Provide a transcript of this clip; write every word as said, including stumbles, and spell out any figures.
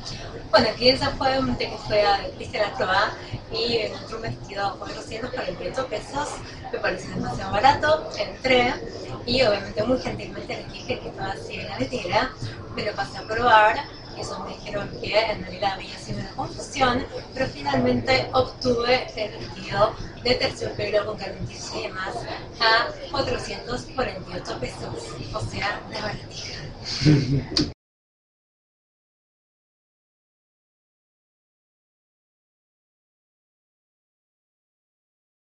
Bueno, aquí esa fue un que fue a viste la prueba y encontré un vestido a cuatrocientos cuarenta y ocho pesos, me pareció demasiado barato, entré y obviamente muy gentilmente les dije que estaba así en la letera, me lo pasé a probar y ellos me dijeron que en realidad había sido una confusión, pero finalmente obtuve el vestido de terciopelo con carmentillo y demás a cuatrocientos cuarenta y ocho pesos, o sea, de baratija.